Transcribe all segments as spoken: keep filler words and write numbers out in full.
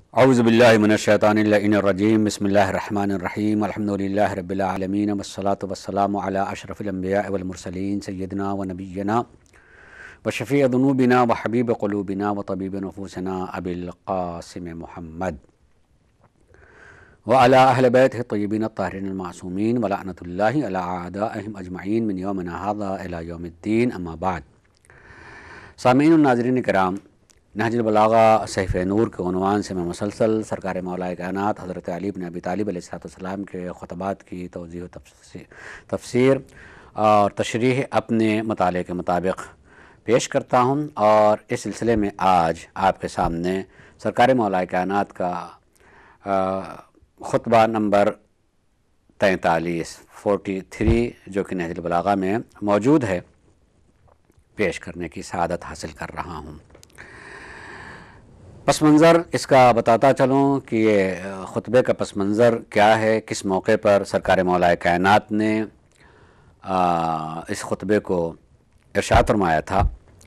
اعوذ باللہ من الشیطان الرجیم بسم اللہ الرحمن الرحیم الحمدللہ رب العالمین والصلاة والسلام علی اشرف الانبیاء والمرسلین سیدنا و نبینا و شفیع ذنوبنا و حبیب قلوبنا و طبیب نفوسنا ابی القاسم محمد وعلی اہل بیتہ الطیبین الطاہرین المعصومین ولعنۃ اللہ علی اعدائہم اجمعین من یومنا ھذا الی یوم الدین اما بعد۔ سامعین و ناظرین کرام، نہج البلاغہ صحیفہ نور کے عنوان سے میں مسلسل سرکار مولا کائنات حضرت علی بن ابی طالب علیہ السلام کے خطبات کی توضیح و تفسیر اور تشریح اپنے مطالعے کے مطابق پیش کرتا ہوں، اور اس سلسلے میں آج آپ کے سامنے سرکار مولا کائنات کا خطبہ نمبر تینتالیس فورٹی تھری جو کہ نہج البلاغہ میں موجود ہے پیش کرنے کی سعادت حاصل کر رہا ہوں۔ پس منظر اس کا بتاتا چلوں کہ یہ خطبے کا پس منظر کیا ہے، کس موقع پر سرکار مولا کائنات نے اس خطبے کو ارشاد فرمایا تھا۔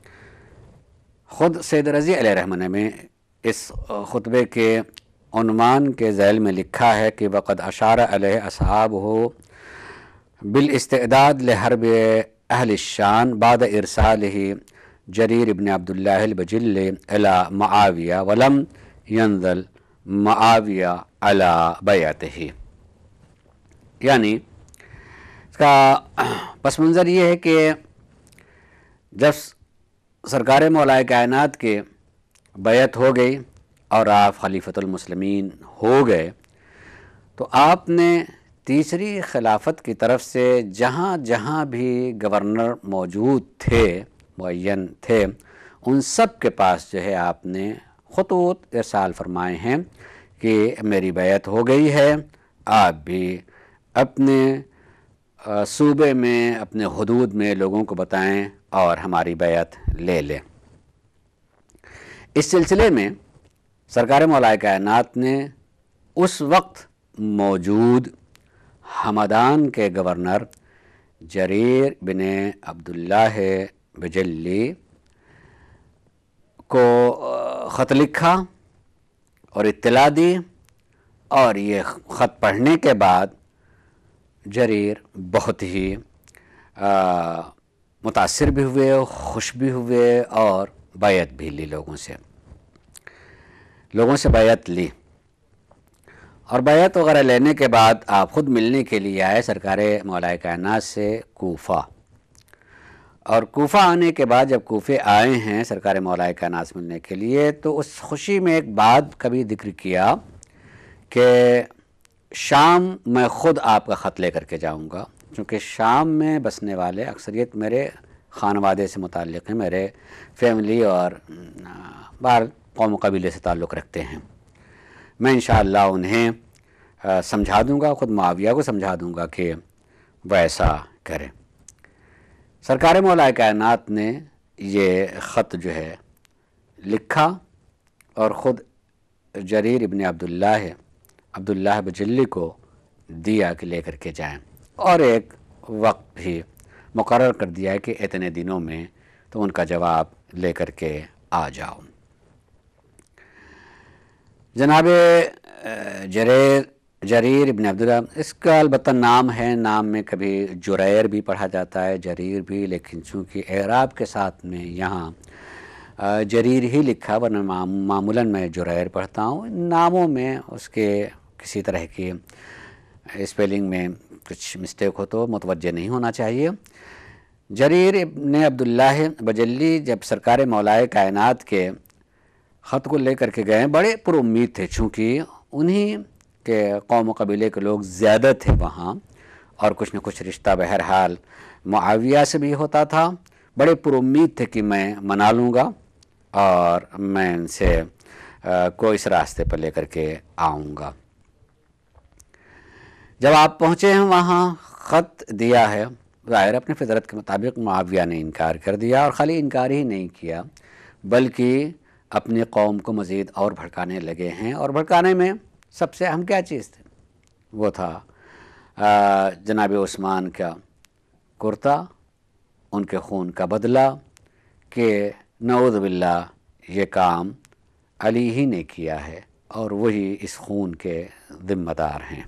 خود سید رضی علیہ رحمہ نے اس خطبے کے عنوان کے ذیل میں لکھا ہے کہ وقد اشار علیہ اصحابہ بالاستعداد لحرب اہل الشان بعد ارسالہ جریر ابن عبداللہ البجل الی معاویہ ولم ینزل معاویہ علی بیعتہ۔ یعنی اس کا پس منظر یہ ہے کہ جب سرکار مولا کائنات کے بیعت ہو گئی اور آپ خلیفۃ المسلمین ہو گئے تو آپ نے تیسری خلافت کی طرف سے جہاں جہاں بھی گورنر موجود تھے معین تھے ان سب کے پاس جو ہے آپ نے خطوط ارسال فرمائے ہیں کہ میری بیعت ہو گئی ہے، آپ بھی اپنے صوبے میں اپنے حدود میں لوگوں کو بتائیں اور ہماری بیعت لے لیں۔ اس سلسلے میں سرکار مولا کائنات نے اس وقت موجود ہمدان کے گورنر جریر بن عبداللہ بجلی کو خط لکھا اور اطلاع دی، اور یہ خط پڑھنے کے بعد جریر بہت ہی متاثر بھی ہوئے، خوش بھی ہوئے اور بیعت بھی لی، لوگوں سے لوگوں سے بیعت لی۔ اور بیعت وغیرہ لینے کے بعد آپ خود ملنے کے لیے آئے سرکار مولا کائنات سے کوفہ، اور کوفہ آنے کے بعد جب کوفے آئے ہیں سرکار مولا کائنات سے ملنے کے لیے تو اس خوشی میں ایک بات کا بھی ذکر کیا کہ شام میں خود آپ کا خط لے کر کے جاؤں گا، چونکہ شام میں بسنے والے اکثریت میرے خانوادے سے متعلق ہیں، میرے فیملی اور باہر قوم و قبیلے سے تعلق رکھتے ہیں۔ میں انشاءاللہ انہیں سمجھا دوں گا، خود معاویہ کو سمجھا دوں گا کہ وہ ایسا کرے۔ سرکار مولا کائنات نے یہ خط جو ہے لکھا اور خود جریر ابن عبداللہ عبداللہ بجلی کو دیا کہ لے کر کے جائیں، اور ایک وقت بھی مقرر کر دیا ہے کہ اتنے دنوں میں تو ان کا جواب لے کر کے آ جاؤ۔ جناب جریر جریر ابن عبداللہ، اس کا البتہ نام ہے، نام میں کبھی جریر بھی پڑھا جاتا ہے جریر بھی، لیکن چونکہ اعراب کے ساتھ میں یہاں جریر ہی لکھا، ورنہ معمولاً میں جریر پڑھتا ہوں۔ ناموں میں اس کے کسی طرح کی اسپیلنگ میں کچھ مسٹیک ہو تو متوجہ نہیں ہونا چاہیے۔ جریر ابن عبداللہ بجلی جب سرکار مولا کائنات کے خط کو لے کر کے گئے، بڑے پر امید تھے، چونکہ انہی کہ قوم و قبیلے کے لوگ زیادہ تھے وہاں، اور کچھ نہ کچھ رشتہ بہرحال معاویہ سے بھی ہوتا تھا، بڑے پر امید تھے کہ میں منا لوں گا اور میں ان سے کو اس راستے پر لے کر کے آؤں گا۔ جب آپ پہنچے ہیں وہاں، خط دیا ہے، ظاہر اپنی فطرت کے مطابق معاویہ نے انکار کر دیا، اور خالی انکار ہی نہیں کیا بلکہ اپنی قوم کو مزید اور بھڑکانے لگے ہیں، اور بھڑکانے میں سب سے اہم کیا چیز تھی؟ وہ تھا جناب عثمان کا کرتا، ان کے خون کا بدلہ، کہ نعوذ باللہ یہ کام علی ہی نے کیا ہے، اور وہی اس خون کے ذمہ دار ہیں،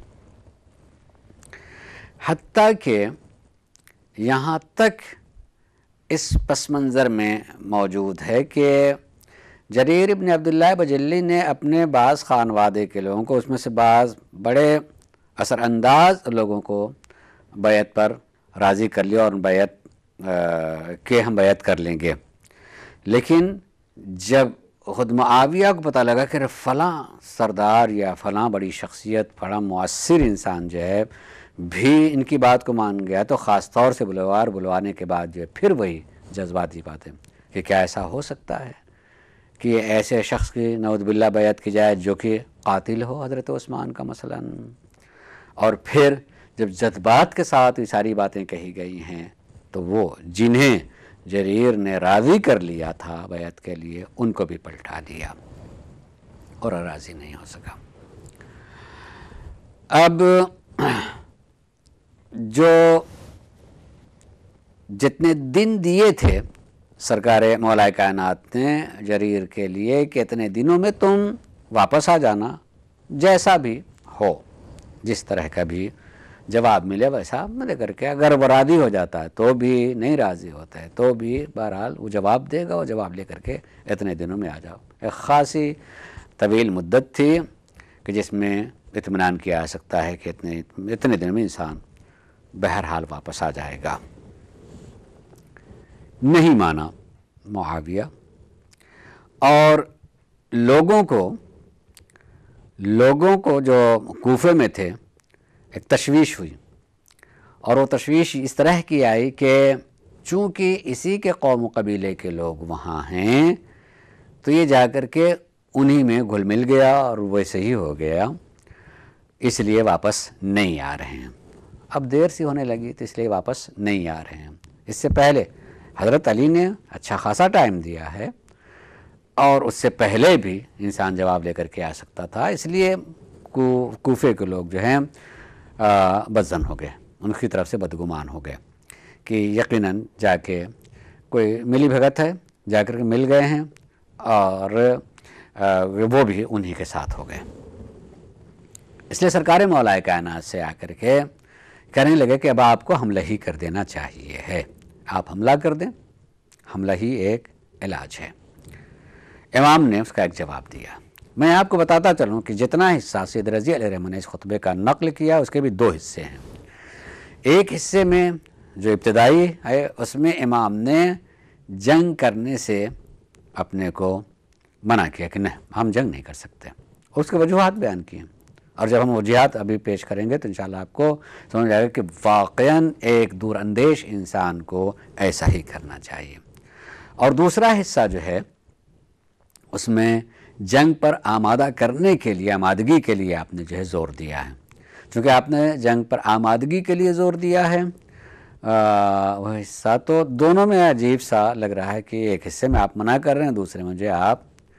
حتیٰ کہ یہاں تک اس پس منظر میں موجود ہے کہ جریر ابن عبداللہ بجلی نے اپنے بعض خانوادے کے لوگوں کو، اس میں سے بعض بڑے اثر انداز لوگوں کو بیعت پر راضی کر لیا اور بیعت کہ ہم بیعت کر لیں گے، لیکن جب خود معاویہ کو پتہ لگا کہ فلاں سردار یا فلاں بڑی شخصیت، فلاں مؤثر انسان جو ہے بھی ان کی بات کو مان گیا، تو خاص طور سے بلوار بلوانے کے بعد جو ہے پھر وہی جذباتی باتیں کہ کیا ایسا ہو سکتا ہے کہ ایسے شخص کی نعوذ باللہ بیعت کی جائے جو کہ قاتل ہو حضرت عثمان کا مثلا، اور پھر جب جذبات کے ساتھ یہ ساری باتیں کہی گئی ہیں تو وہ جنہیں جریر نے راضی کر لیا تھا بیعت کے لیے ان کو بھی پلٹا دیا اور راضی نہیں ہو سکا۔ اب جو جتنے دن دیے تھے سرکار مولا کائنات نے جریر کے لیے کہ اتنے دنوں میں تم واپس آ جانا، جیسا بھی ہو، جس طرح کا بھی جواب ملے ویسا ملے کر کے، اگر وہ راضی ہو جاتا ہے تو بھی، نہیں راضی ہوتا ہے تو بھی، بہرحال وہ جواب دے گا، وہ جواب لے کر کے اتنے دنوں میں آ جاؤ۔ ایک خاصی طویل مدت تھی کہ جس میں اطمینان کیا جا سکتا ہے کہ اتنے اتنے دن میں انسان بہرحال واپس آ جائے گا۔ نہیں مانا معاویہ، اور لوگوں کو لوگوں کو جو کوفے میں تھے ایک تشویش ہوئی، اور وہ تشویش اس طرح کی آئی کہ چونکہ اسی کے قوم و قبیلے کے لوگ وہاں ہیں تو یہ جا کر کے انہی میں گھل مل گیا اور ویسے ہی ہو گیا، اس لیے واپس نہیں آ رہے ہیں۔ اب دیر سی ہونے لگی تو اس لیے واپس نہیں آ رہے ہیں۔ اس سے پہلے حضرت علی نے اچھا خاصا ٹائم دیا ہے، اور اس سے پہلے بھی انسان جواب لے کر کے آ سکتا تھا، اس لیے کوفے کے لوگ جو ہیں بدظن ہو گئے، ان کی طرف سے بدگمان ہو گئے کہ یقیناً جا کے کوئی ملی بھگت ہے، جا کر کے مل گئے ہیں، اور وہ بھی انہی کے ساتھ ہو گئے۔ اس لیے سرکار مولا کائنات سے آ کر کے کہنے لگے کہ اب آپ کو حملہ ہی کر دینا چاہیے ہے، آپ حملہ کر دیں، حملہ ہی ایک علاج ہے۔ امام نے اس کا ایک جواب دیا۔ میں آپ کو بتاتا چلوں کہ جتنا حصہ سید رضی علیہ الرحمہ نے اس خطبے کا نقل کیا اس کے بھی دو حصے ہیں۔ ایک حصے میں جو ابتدائی ہے اس میں امام نے جنگ کرنے سے اپنے کو منع کیا کہ نہیں، ہم جنگ نہیں کر سکتے، اس کے وجوہات بیان کیے، اور جب ہم وجوہات ابھی پیش کریں گے تو انشاءاللہ آپ کو سمجھ جائے گا کہ واقعاً ایک دور اندیش انسان کو ایسا ہی کرنا چاہیے۔ اور دوسرا حصہ جو ہے اس میں جنگ پر آمادہ کرنے کے لیے، آمادگی کے لیے آپ نے جو ہے زور دیا ہے۔ چونکہ آپ نے جنگ پر آمادگی کے لیے زور دیا ہے، وہ حصہ تو دونوں میں عجیب سا لگ رہا ہے کہ ایک حصے میں آپ منع کر رہے ہیں، دوسرے میں جو آپ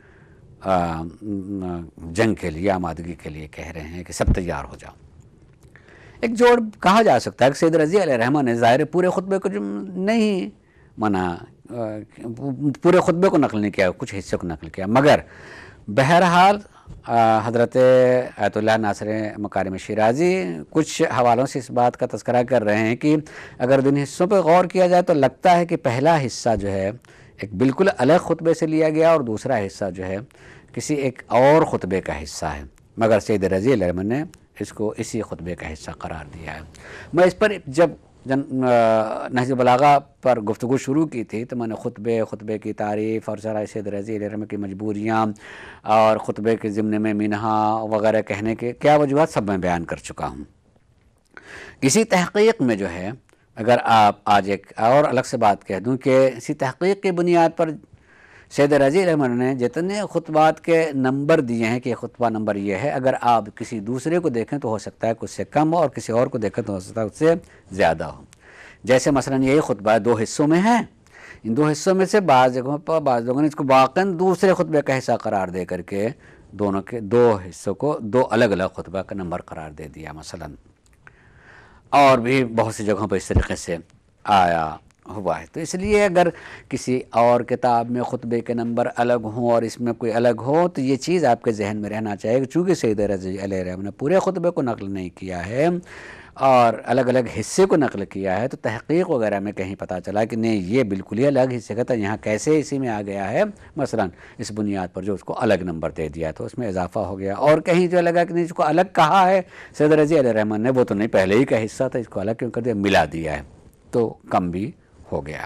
جنگ کے لیے، آمادگی کے لیے کہہ رہے ہیں کہ سب تیار ہو جاؤ۔ ایک جوڑ کہا جا سکتا ہے کہ سید رضی علیہ الرحمہ نے ظاہر پورے خطبے کو نہیں منع، پورے خطبے کو نقل نہیں کیا، کچھ حصے کو نقل کیا، مگر بہرحال حضرت آیت اللہ ناصر مکارم شیرازی کچھ حوالوں سے اس بات کا تذکرہ کر رہے ہیں کہ اگر دن حصوں پہ غور کیا جائے تو لگتا ہے کہ پہلا حصہ جو ہے ایک بالکل الگ خطبے سے لیا گیا، اور دوسرا حصہ جو ہے کسی ایک اور خطبے کا حصہ ہے، مگر سید رضی علیہ الرحمہ نے اس کو اسی خطبے کا حصہ قرار دیا ہے۔ میں اس پر جب نہج بلاغہ پر گفتگو شروع کی تھی تو میں نے خطبے خطبے کی تعریف اور ذرا سید رضی علیہ الرحمہ کی مجبوریاں اور خطبے کے ضمن میں منہا وغیرہ کہنے کے کیا وجوہات سب میں بیان کر چکا ہوں۔ اسی تحقیق میں جو ہے اگر آپ آج ایک اور الگ سے بات کہہ دوں کہ اسی تحقیق کی بنیاد پر سید رضی علیہ الرحمہ نے جتنے خطبات کے نمبر دیے ہیں کہ خطبہ نمبر یہ ہے، اگر آپ کسی دوسرے کو دیکھیں تو ہو سکتا ہے کہ اس سے کم ہو، اور کسی اور کو دیکھیں تو ہو سکتا ہے اس سے زیادہ ہو۔ جیسے مثلا یہی خطبہ دو حصوں میں ہے، ان دو حصوں میں سے بعض جگہوں پر بعض لوگوں نے اس کو واقعاً دوسرے خطبے کا حصہ قرار دے کر کے دونوں کے دو حصوں کو دو الگ الگ خطبہ کا نمبر قرار دے دیا مثلا، اور بھی بہت سی جگہوں پر اس طریقے سے آیا ہوا ہے۔ تو اس لیے اگر کسی اور کتاب میں خطبے کے نمبر الگ ہوں اور اس میں کوئی الگ ہو تو یہ چیز آپ کے ذہن میں رہنا چاہیے کہ چونکہ سید رضی علیہ الرحمہ نے پورے خطبے کو نقل نہیں کیا ہے اور الگ الگ حصے کو نقل کیا ہے، تو تحقیق وغیرہ میں کہیں پتہ چلا کہ نہیں یہ بالکل ہی الگ حصے کا تھا، یہاں کیسے اسی میں آ گیا ہے، مثلا اس بنیاد پر جو اس کو الگ نمبر دے دیا تو اس میں اضافہ ہو گیا، اور کہیں جو لگا کہ نہیں اس کو الگ کہا ہے سید رضی علیہ الرحمہ نے، وہ تو نہیں پہلے ہی کا حصہ تھا، اس کو الگ کیوں کر دیا، ملا دیا ہے، تو کم بھی ہو گیا۔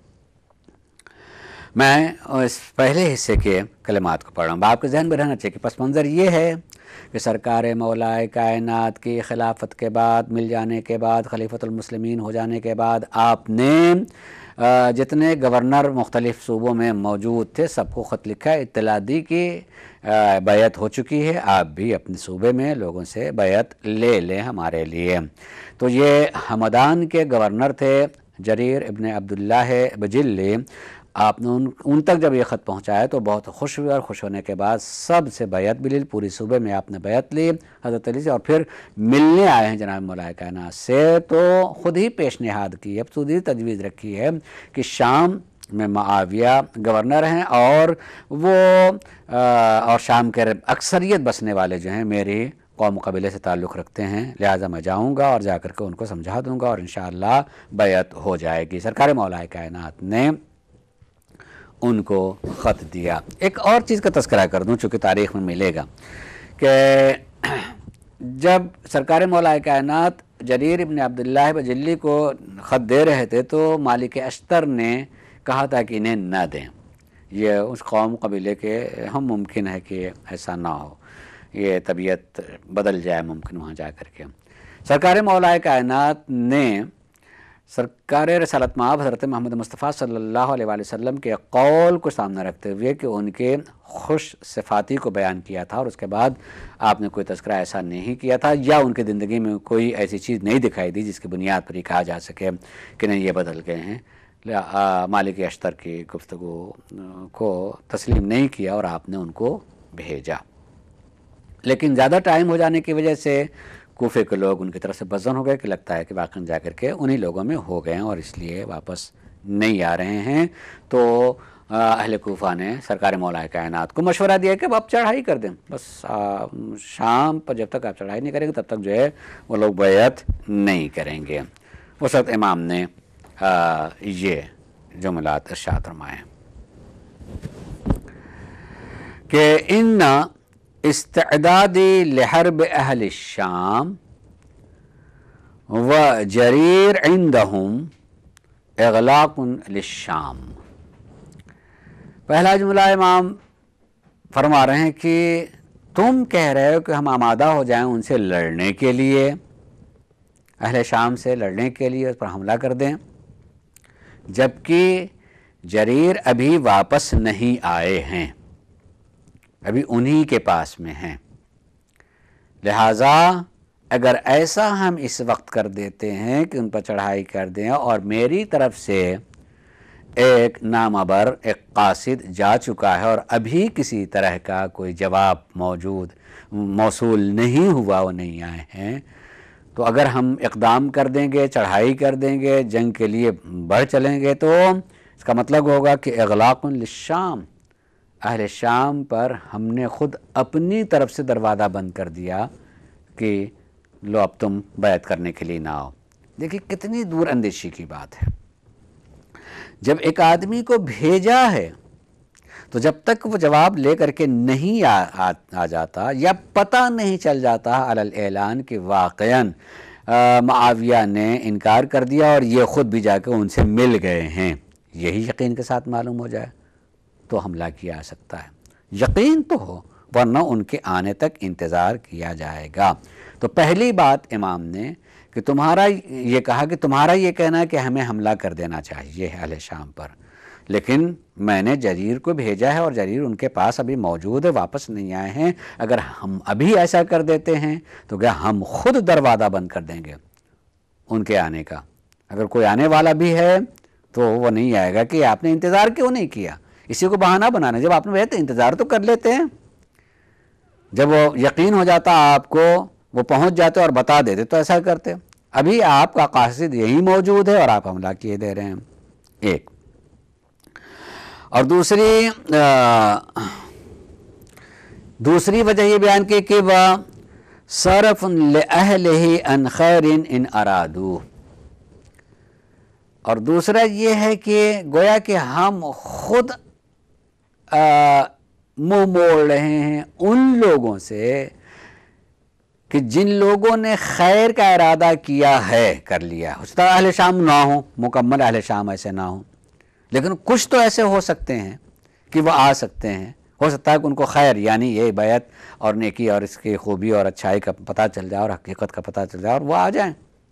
میں اس پہلے حصے کے کلمات کو پڑھ رہا ہوں، آپ کے ذہن میں رہنا چاہیے کہ پس منظر یہ ہے کہ سرکار مولائے کائنات کی خلافت کے بعد، مل جانے کے بعد، خلیفۃ المسلمین ہو جانے کے بعد آپ نے جتنے گورنر مختلف صوبوں میں موجود تھے سب کو خط لکھا، اطلاع دی کہ بیعت ہو چکی ہے، آپ بھی اپنے صوبے میں لوگوں سے بیعت لے لیں ہمارے لیے۔ تو یہ ہمدان کے گورنر تھے جریر ابن عبداللہ بجلی، آپ نے ان ان تک جب یہ خط پہنچایا تو بہت خوش ہوئے، اور خوش ہونے کے بعد سب سے بیعت بھی لی، پوری صوبے میں آپ نے بیعت لی حضرت علی سے، اور پھر ملنے آئے ہیں جناب مولا کائنات سے تو خود ہی پیش نہاد کی ہے، خود ہی تجویز رکھی ہے کہ شام میں معاویہ گورنر ہیں اور وہ اور شام کے اکثریت بسنے والے جو ہیں میری قوم قبیلے سے تعلق رکھتے ہیں، لہٰذا میں جاؤں گا اور جا کر کے ان کو سمجھا دوں گا اور انشاءاللہ بیعت ہو جائے گی۔ سرکار مولا کائنات نے ان کو خط دیا۔ ایک اور چیز کا تذکرہ کر دوں چونکہ تاریخ میں ملے گا کہ جب سرکار مولا کائنات جریر ابن عبداللہ بجلی کو خط دے رہے تھے تو مالک اشتر نے کہا تھا کہ انہیں نہ دیں، یہ اس قوم قبیلے کے ہم ممکن ہے کہ ایسا نہ ہو، یہ طبیعت بدل جائے ممکن وہاں جا کر کے۔ سرکار مولا کائنات نے سرکار رسالت مآب حضرت محمد مصطفیٰ صلی اللہ علیہ وآلہ وسلم کے قول کو سامنے رکھتے ہوئے کہ ان کے خوش صفاتی کو بیان کیا تھا، اور اس کے بعد آپ نے کوئی تذکرہ ایسا نہیں کیا تھا یا ان کی زندگی میں کوئی ایسی چیز نہیں دکھائی دی جس کی بنیاد پر یہ کہا جا سکے کہ نہیں یہ بدل گئے ہیں۔ مالک اشتر کی گفتگو کو تسلیم نہیں کیا اور آپ نے ان کو بھیجا، لیکن زیادہ ٹائم ہو جانے کی وجہ سے کوفے کے لوگ ان کی طرف سے بزن ہو گئے کہ لگتا ہے کہ واقعی جا کر کے انہی لوگوں میں ہو گئے ہیں اور اس لیے واپس نہیں آ رہے ہیں۔ تو اہل کوفہ نے سرکار مولا کائنات کو مشورہ دیا کہ اب آپ چڑھائی کر دیں، بس شام پر جب تک آپ چڑھائی نہیں کریں گے تب تک جو ہے وہ لوگ بیعت نہیں کریں گے۔ اس وقت امام نے یہ جملات ارشاد فرمائے کہ ان استعدادی لحرب اہل الشام و جریر عندہم اغلاق للشام۔ پہلا جملہ امام فرما رہے ہیں کہ تم کہہ رہے ہو کہ ہم آمادہ ہو جائیں ان سے لڑنے کے لیے، اہل شام سے لڑنے کے لیے، اس پر حملہ کر دیں، جبکہ جریر ابھی واپس نہیں آئے ہیں، ابھی انہی کے پاس میں ہیں، لہٰذا اگر ایسا ہم اس وقت کر دیتے ہیں کہ ان پر چڑھائی کر دیں اور میری طرف سے ایک نامبر ایک قاصد جا چکا ہے اور ابھی کسی طرح کا کوئی جواب موجود موصول نہیں ہوا، وہ نہیں آئے ہیں، تو اگر ہم اقدام کر دیں گے، چڑھائی کر دیں گے، جنگ کے لیے بڑھ چلیں گے تو اس کا مطلب ہوگا کہ اغلاق للشام، اہل شام پر ہم نے خود اپنی طرف سے دروازہ بند کر دیا کہ لو اب تم بیعت کرنے کے لیے نہ آؤ۔ دیکھیے کتنی دور اندیشی کی بات ہے، جب ایک آدمی کو بھیجا ہے تو جب تک وہ جواب لے کر کے نہیں آ, آ, آ جاتا یا پتہ نہیں چل جاتا علی الاعلان کہ واقعاً معاویہ نے انکار کر دیا اور یہ خود بھی جا کے ان سے مل گئے ہیں، یہی یقین کے ساتھ معلوم ہو جائے تو حملہ کیا جا سکتا ہے، یقین تو ہو، ورنہ ان کے آنے تک انتظار کیا جائے گا۔ تو پہلی بات امام نے کہ تمہارا یہ کہا کہ تمہارا یہ کہنا ہے کہ ہمیں حملہ کر دینا چاہیے اہل شام پر، لیکن میں نے جریر کو بھیجا ہے اور جریر ان کے پاس ابھی موجود ہے، واپس نہیں آئے ہیں، اگر ہم ابھی ایسا کر دیتے ہیں تو کیا ہم خود دروازہ بند کر دیں گے ان کے آنے کا، اگر کوئی آنے والا بھی ہے تو وہ نہیں آئے گا کہ آپ نے انتظار کیوں نہیں کیا، اسی کو بہانہ بنانا، جب آپ نے بھیجا انتظار تو کر لیتے ہیں، جب وہ یقین ہو جاتا آپ کو وہ پہنچ جاتے اور بتا دیتے تو ایسا کرتے، ابھی آپ کا قاصد یہی موجود ہے اور آپ حملہ کیے دے رہے ہیں۔ ایک، اور دوسری دوسری وجہ یہ بیان کی کہ وہ صرف لأہلہ ان خیر ان ارادو، اور دوسرا یہ ہے کہ گویا کہ ہم خود منہ موڑ رہے ہیں ان لوگوں سے کہ جن لوگوں نے خیر کا ارادہ کیا ہے، کر لیا. اس طرح اہل شام نہ ہوں، مکمل اہل شام ایسے نہ ہوں، لیکن کچھ تو ایسے ہو سکتے ہیں کہ وہ آ سکتے ہیں. ہو سکتا ہے کہ ان کو خیر یعنی یہ بیعت اور نیکی اور اس کی خوبی اور اچھائی کا پتہ چل جائے اور حقیقت کا پتہ چل جائے اور وہ آ جائیں.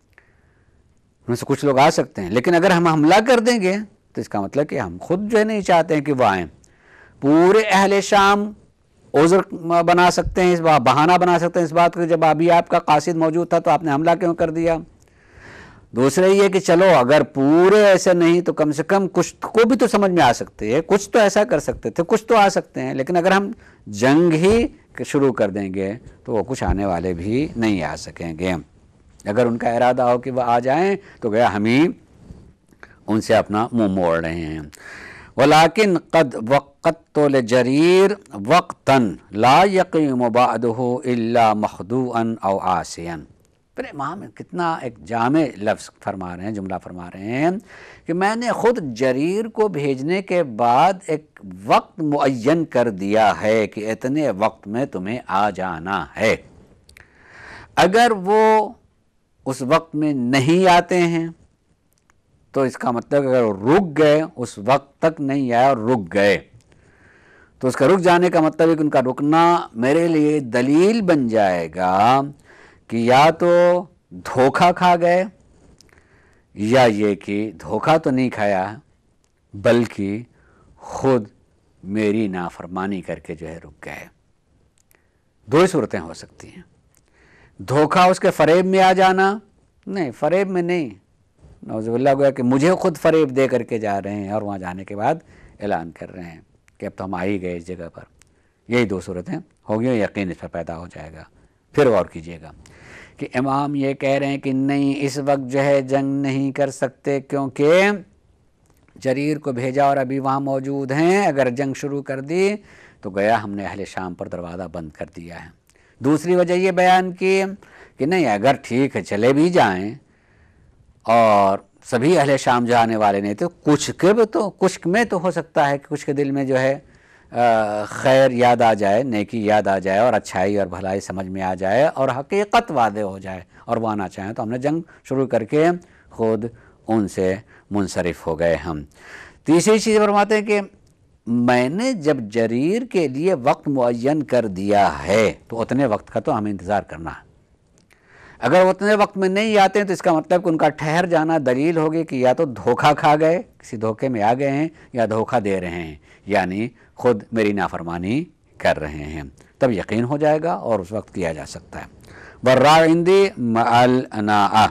ان سے کچھ لوگ آ سکتے ہیں، لیکن اگر ہم حملہ کر دیں گے تو اس کا مطلب کہ ہم خود جو ہے نہیں چاہتے ہیں کہ وہ آئیں. پورے اہل شام عذر بنا سکتے ہیں، اس بات بہانہ بنا سکتے ہیں اس بات کو جب ابھی آپ کا قاصد موجود تھا تو آپ نے حملہ کیوں کر دیا. دوسرے یہ کہ چلو اگر پورے ایسے نہیں تو کم سے کم کچھ کو بھی تو سمجھ میں آ سکتے ہیں، کچھ تو ایسا کر سکتے تھے، کچھ تو آ سکتے ہیں. لیکن اگر ہم جنگ ہی شروع کر دیں گے تو وہ کچھ آنے والے بھی نہیں آ سکیں گے. اگر ان کا ارادہ ہو کہ وہ آ جائیں تو گیا ہم ہی ان سے اپنا منہ موڑ رہے ہیں. ولیکن قد وقت لجریر وقتا لا یقیم بعدہ الا مخدوعا او عاصیا. پھر امام کتنا ایک جامع لفظ فرما رہے ہیں، جملہ فرما رہے ہیں کہ میں نے خود جریر کو بھیجنے کے بعد ایک وقت معین کر دیا ہے کہ اتنے وقت میں تمہیں آ جانا ہے. اگر وہ اس وقت میں نہیں آتے ہیں تو اس کا مطلب اگر رک گئے، اس وقت تک نہیں آئے اور رک گئے، تو اس کا رک جانے کا مطلب ہے کہ ان کا رکنا میرے لیے دلیل بن جائے گا کہ یا تو دھوکہ کھا گئے یا یہ کہ دھوکہ تو نہیں کھایا بلکہ خود میری نافرمانی کر کے جو ہے رک گئے. دو ہی صورتیں ہو سکتی ہیں. دھوکہ اس کے فریب میں آ جانا، نہیں فریب میں نہیں، نعوذ باللہ گویا کہ مجھے خود فریب دے کر کے جا رہے ہیں اور وہاں جانے کے بعد اعلان کر رہے ہیں کہ اب تو ہم آ ہی گئے اس جگہ پر. یہی دو صورتیں ہوگی، یقین اس پر پیدا ہو جائے گا. پھر غور کیجئے گا کہ امام یہ کہہ رہے ہیں کہ نہیں اس وقت جو ہے جنگ نہیں کر سکتے کیونکہ جریر کو بھیجا اور ابھی وہاں موجود ہیں. اگر جنگ شروع کر دی تو گیا ہم نے اہل شام پر دروازہ بند کر دیا ہے. دوسری وجہ یہ بیان کی کہ نہیں اگر ٹھیک ہے چلے بھی جائیں اور سبھی اہل شام جانے والے نہیں تو کچھ کے بھی تو کچھ میں تو ہو سکتا ہے کہ کچھ کے دل میں جو ہے خیر یاد آ جائے، نیکی یاد آ جائے اور اچھائی اور بھلائی سمجھ میں آ جائے اور حقیقت واضح ہو جائے اور وہ آنا چاہیں تو ہم نے جنگ شروع کر کے خود ان سے منصرف ہو گئے ہم. تیسری چیز فرماتے ہیں کہ میں نے جب جریر کے لیے وقت معین کر دیا ہے تو اتنے وقت کا تو ہمیں انتظار کرنا ہے. اگر وہ اتنے وقت میں نہیں آتے ہیں تو اس کا مطلب کہ ان کا ٹھہر جانا دلیل ہوگی کہ یا تو دھوکہ کھا گئے، کسی دھوکے میں آ گئے ہیں، یا دھوکہ دے رہے ہیں یعنی خود میری نافرمانی کر رہے ہیں. تب یقین ہو جائے گا اور اس وقت کیا جا سکتا ہے. ورا عندی مع الاناء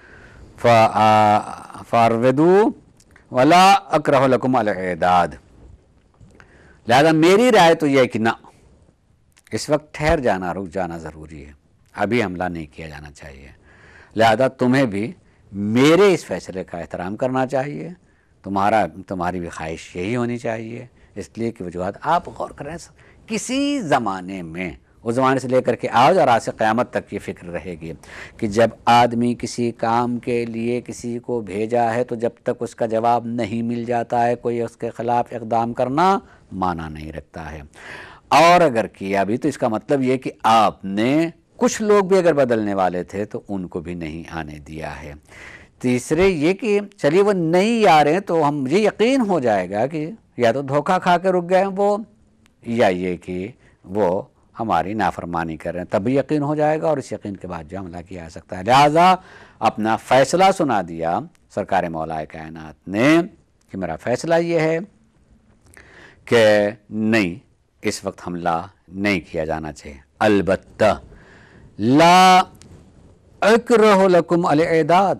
فاروردوا ولا اکرہ لکم الاعداد. لہذا میری رائے تو یہ ہے کہ نہ، اس وقت ٹھہر جانا، رک جانا ضروری ہے، ابھی حملہ نہیں کیا جانا چاہیے. لہذا تمہیں بھی میرے اس فیصلے کا احترام کرنا چاہیے، تمہارا تمہاری بھی خواہش یہی ہونی چاہیے. اس لیے کہ وجوہات آپ غور کریں، کسی زمانے میں اس زمانے سے لے کر کے آج اور آج سے قیامت تک یہ فکر رہے گی کہ جب آدمی کسی کام کے لیے کسی کو بھیجا ہے تو جب تک اس کا جواب نہیں مل جاتا ہے کوئی اس کے خلاف اقدام کرنا معنی نہیں رکھتا ہے. اور اگر کیا بھی تو اس کا مطلب یہ کہ آپ نے کچھ لوگ بھی اگر بدلنے والے تھے تو ان کو بھی نہیں آنے دیا ہے. تیسرے یہ کہ چلیے وہ نہیں آ رہے ہیں تو ہم مجھے یقین ہو جائے گا کہ یا تو دھوکہ کھا کے رک گئے وہ یا یہ کہ وہ ہماری نافرمانی کر رہے ہیں، تب بھی یقین ہو جائے گا اور اس یقین کے بعد جو حملہ کیا جا سکتا ہے. لہٰذا اپنا فیصلہ سنا دیا سرکار مولا کائنات نے کہ میرا فیصلہ یہ ہے کہ نہیں اس وقت حملہ نہیں کیا جانا چاہیے. البتہ لا اکرہ لکم الاعداد،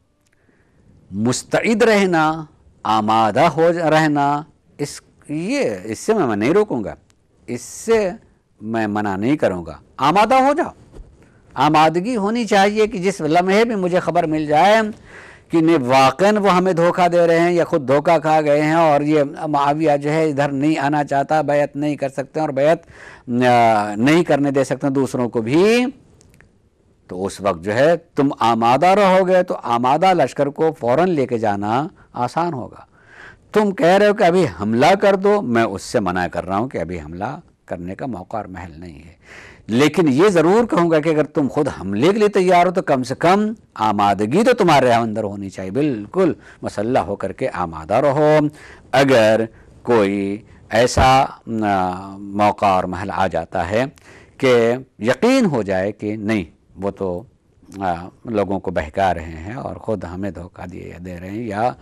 مستعد رہنا، آمادہ ہو رہنا، اس یہ اس سے میں نہیں روکوں گا، اس سے میں منع نہیں کروں گا. آمادہ ہو جاؤ، آمادگی ہونی چاہیے کہ جس لمحے بھی مجھے خبر مل جائے کہ نہیں واقعاً وہ ہمیں دھوکہ دے رہے ہیں یا خود دھوکہ کھا گئے ہیں اور یہ معاویہ جو ہے ادھر نہیں آنا چاہتا، بیعت نہیں کر سکتے اور بیعت نہیں کرنے دے سکتے دوسروں کو بھی، تو اس وقت جو ہے تم آمادہ رہو گے تو آمادہ لشکر کو فوراً لے کے جانا آسان ہوگا۔ تم کہہ رہے ہو کہ ابھی حملہ کر دو، میں اس سے منع کر رہا ہوں کہ ابھی حملہ کرنے کا موقع اور محل نہیں ہے، لیکن یہ ضرور کہوں گا کہ اگر تم خود حملے کے لیے تیار ہو تو کم سے کم آمادگی تو تمہارے اندر ہونی چاہیے، بالکل مسلح ہو کر کے آمادہ رہو۔ اگر کوئی ایسا موقع اور محل آ جاتا ہے کہ یقین ہو جائے کہ نہیں وہ تو لوگوں کو بہکا رہے ہیں اور خود ہمیں دھوکہ دیے دے رہے ہیں یا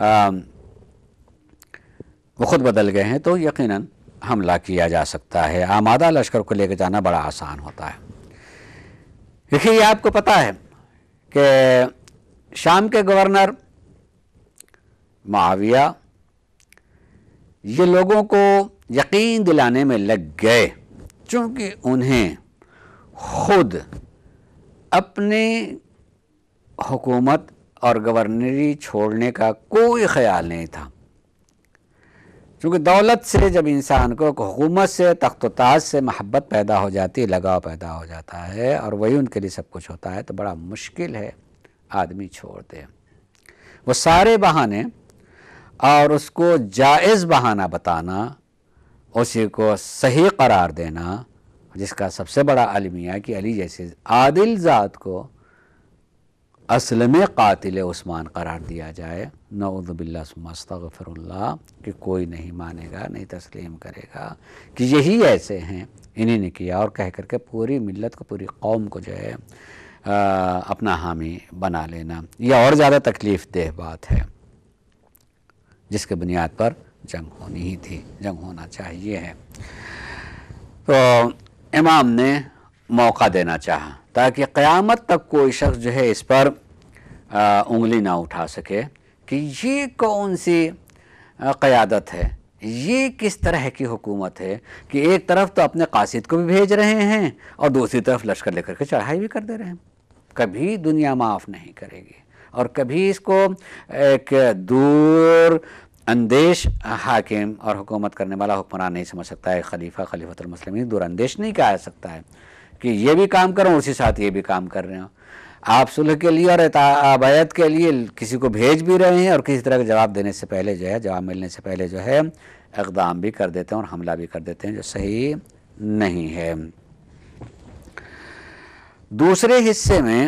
وہ خود بدل گئے ہیں، تو یقیناً حملہ کیا جا سکتا ہے۔ آمادہ لشکر کو لے کے جانا بڑا آسان ہوتا ہے۔ دیکھیے یہ آپ کو پتہ ہے کہ شام کے گورنر معاویہ یہ لوگوں کو یقین دلانے میں لگ گئے، چونکہ انہیں خود اپنے حکومت اور گورنری چھوڑنے کا کوئی خیال نہیں تھا، چونکہ دولت سے جب انسان کو حکومت سے تخت و تاج سے محبت پیدا ہو جاتی ہے، لگاؤ پیدا ہو جاتا ہے اور وہی ان کے لیے سب کچھ ہوتا ہے، تو بڑا مشکل ہے آدمی چھوڑ دے۔ وہ سارے بہانے اور اس کو جائز بہانہ بتانا، اسی کو صحیح قرار دینا، جس کا سب سے بڑا المیہ کہ علی جیسے عادل ذات کو اسلم قاتل عثمان قرار دیا جائے، نعوذ باللہ ثم استغفر اللہ، کہ کوئی نہیں مانے گا، نہیں تسلیم کرے گا کہ یہی ایسے ہیں، انہی نے کیا، اور کہہ کر کے پوری ملت کو، پوری قوم کو جو ہے اپنا حامی بنا لینا، یہ اور زیادہ تکلیف دہ بات ہے، جس کے بنیاد پر جنگ ہونی ہی تھی، جنگ ہونا چاہیے ہے۔ تو امام نے موقع دینا چاہا تاکہ قیامت تک کوئی شخص جو ہے اس پر انگلی نہ اٹھا سکے کہ یہ کون سی قیادت ہے، یہ کس طرح کی حکومت ہے کہ ایک طرف تو اپنے قاصد کو بھی بھیج رہے ہیں اور دوسری طرف لشکر لے کر کے چڑھائی بھی کر دے رہے ہیں۔ کبھی دنیا معاف نہیں کرے گی، اور کبھی اس کو ایک دور اندیش حاکم اور حکومت کرنے والا حکمران نہیں سمجھ سکتا ہے۔ خلیفہ خلیفۃ المسلمین دور اندیش نہیں کہا سکتا ہے کہ یہ بھی کام کروں اسی ساتھ یہ بھی کام کر رہے ہوں۔ آپ صلح کے لیے اور بیعت کے لیے کسی کو بھیج بھی رہے ہیں اور کسی طرح کا جواب دینے سے پہلے جو ہے، جواب ملنے سے پہلے جو ہے اقدام بھی کر دیتے ہیں اور حملہ بھی کر دیتے ہیں، جو صحیح نہیں ہے۔ دوسرے حصے میں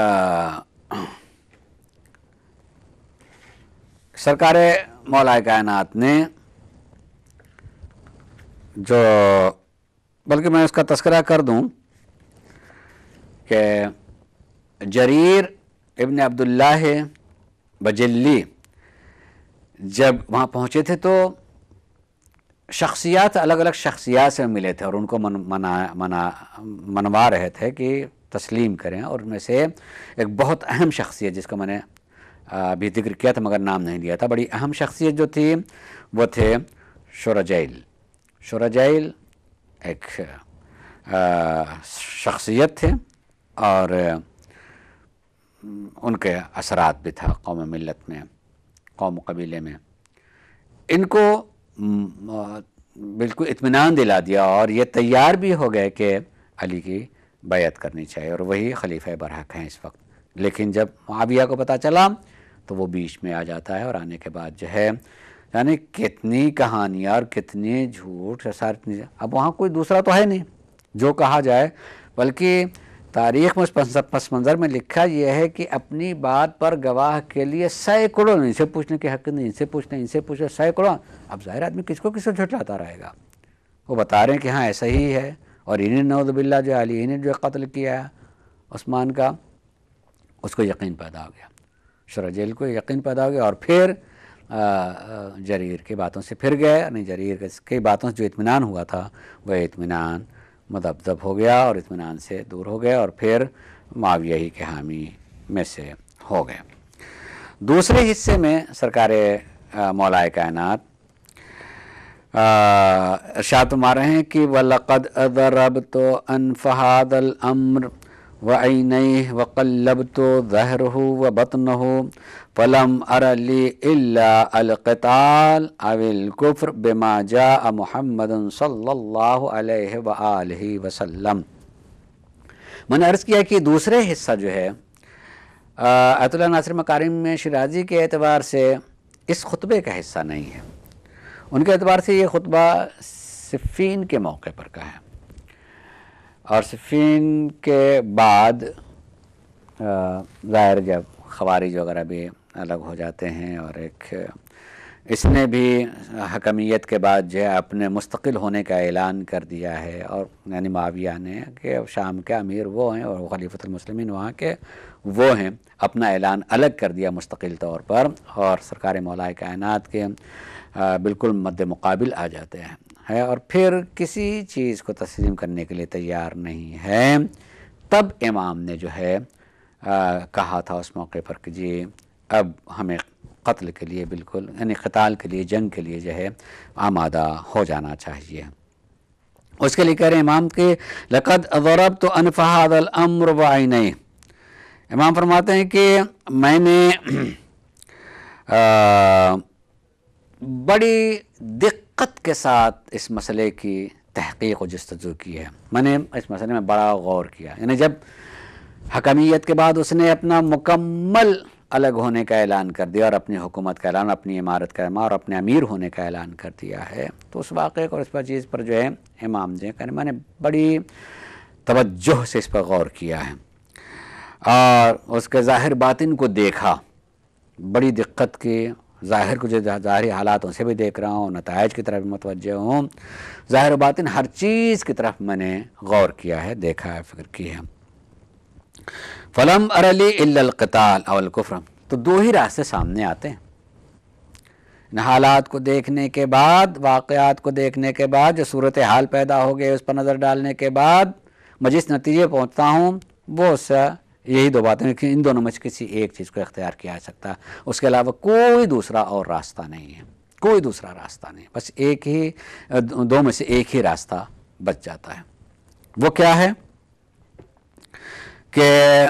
سرکار مولا کائنات نے جو، بلکہ میں اس کا تذکرہ کر دوں کہ جریر ابن عبداللہ بجلی جب وہاں پہنچے تھے تو شخصیات، الگ الگ شخصیات سے ملے تھے اور ان کو منا منا منوا رہے تھے کہ تسلیم کریں، اور ان میں سے ایک بہت اہم شخصیت جس کا میں نے ابھی ذکر کیا تھا مگر نام نہیں لیا تھا، بڑی اہم شخصیت جو تھی وہ تھے شرجیل۔ شرجیل ایک شخصیت تھے اور ان کے اثرات بھی تھا قوم ملت میں، قوم قبیلے میں۔ ان کو بالکل اطمینان دلا دیا اور یہ تیار بھی ہو گئے کہ علی کی بیعت کرنی چاہیے اور وہی خلیفہ برحق ہیں اس وقت۔ لیکن جب معاویہ کو پتہ چلا تو وہ بیچ میں آ جاتا ہے، اور آنے کے بعد جو ہے یعنی کتنی کہانیاں اور کتنے جھوٹ سارے، اب وہاں کوئی دوسرا تو ہے نہیں جو کہا جائے، بلکہ تاریخ میں اس پس منظر میں لکھا یہ ہے کہ اپنی بات پر گواہ کے لیے سینکڑوں، ان سے پوچھنے کے حق نہیں، ان سے پوچھنے ان سے پوچھنے سینکڑوں، اب ظاہر آدمی کس کو کس کو جھٹلاتا رہے گا۔ وہ بتا رہے ہیں کہ ہاں ایسا ہی ہے، اور انہیں نعوذ باللہ جو علی نے جو قتل کیا ہے عثمان کا، اس کو یقین پیدا ہو گیا، شرجیل کو یقین پیدا ہو گیا، اور پھر جریر کی باتوں سے پھر گئے، یعنی جریر کی باتوں سے جو اطمینان ہوا تھا وہ اطمینان مدبدب ہو گیا اور اطمینان سے دور ہو گئے، اور پھر معاویہ ہی کے حامی میں سے ہو گئے۔ دوسرے حصے میں سرکار مولا کائنات ارشاد فرما رہے ہیں کہ وَلَقَدْ أَضْرَبْتُ أَنْفَ هَذَا الْأَمْرِ वअैनैहि वक़ल्लबतु ज़हरहु व बतनहु फलम अर ली इल्ला अल-क़िताल अविल कुफ्र बिमा जाअ मुहम्मदुन सल्लल्लाहु अलैहि व आलिहि वसल्लम। मैंने अर्ज़ किया कि दूसरे हिस्सा जो है आयतुल्लाह नासिर मकारिम में शिराजी के एतबार से इस खुतबे का हिस्सा नहीं है। उनके एतबार से ये खुतबा सिफ़ीन के मौके पर का है और सिफ़ीन के बाद ज़ाहिर जब ख़वारिज वगैरह भी अलग हो जाते हैं और एक इसने भी हकमियत के बाद जो है अपने मुस्तकिल होने का ऐलान कर दिया है और यानी मुआविया ने कि शाम के अमीर वो हैं और खलीफतुल मुस्लिमीन वहाँ के वो हैं, अपना ऐलान अलग कर दिया मुस्तकिल तौर पर और सरकार मौलाए कायनात के बिल्कुल मद्दे मुकाबिल आ जाते हैं है और फिर किसी चीज़ को तस्लीम करने के लिए तैयार नहीं है। तब इमाम ने जो है आ, कहा था उस मौके पर कि जी अब हमें क़त्ल के लिए बिल्कुल यानी क़िताल के लिए, जंग के लिए जो है आमादा हो जाना चाहिए। उसके लिए कह रहे इमाम के लक़द ज़रबतु अनफ़ हाज़ल अम्र व ऐनैहि। इमाम फरमाते हैं कि मैंने आ, बड़ी दिक्कत के साथ इस मसले की तहक़ीक़ और जस्तजू की है। मैंने इस मसले में बड़ा गौर किया। यानी जब हकमियत के बाद उसने अपना मुकम्मल अलग होने का ऐलान कर दिया और अपनी हुकूमत का ऐलान, अपनी इमारत का ऐलान और अपने अमीर होने का ऐलान कर दिया है, तो उस वाक़े और इस पर चीज़ पर जो है इमाम जो है मैंने बड़ी तवज्जो से इस पर गौर किया है और उसके ज़ाहिर बातिन को देखा, बड़ी दिक्कत की ज़ाहिर को जो ज़ाहिरी हालात उनसे भी देख रहा हूँ, नताइज की तरफ भी मुतवज्जह हूँ, ज़ाहिर बातिन हर चीज़ की तरफ मैंने गौर किया है, देखा है, फ़िक्र की है। फलम अरली इल्लल क़िताल अवल कुफ्र। तो दो ही रास्ते सामने आते हैं। इन हालात को देखने के बाद, वाक़यात को देखने के बाद, जो सूरत हाल पैदा हो गई उस पर नज़र डालने के बाद मैं जिस नतीजे पहुँचता हूँ वो उससे यही दो बातें कि इन दोनों में से किसी एक चीज़ को इख्तियार किया जा सकता है, उसके अलावा कोई दूसरा और रास्ता नहीं है, कोई दूसरा रास्ता नहीं, बस एक ही, दो में से एक ही रास्ता बच जाता है। वो क्या है कि